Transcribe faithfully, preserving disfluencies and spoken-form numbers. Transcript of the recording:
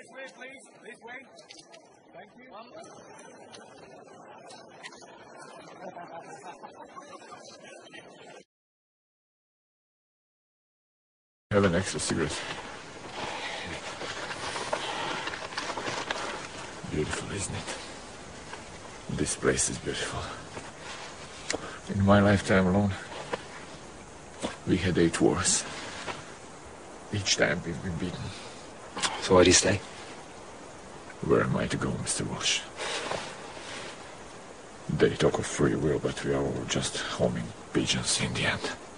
way, please. This way. Thank you. Have an extra cigarette. Beautiful, isn't it? This place is beautiful. In my lifetime alone, we had eight wars. Each time we've been beaten. So why do you stay? Where am I to go, Mister Walsh? They talk of free will, but we are all just homing pigeons in the end.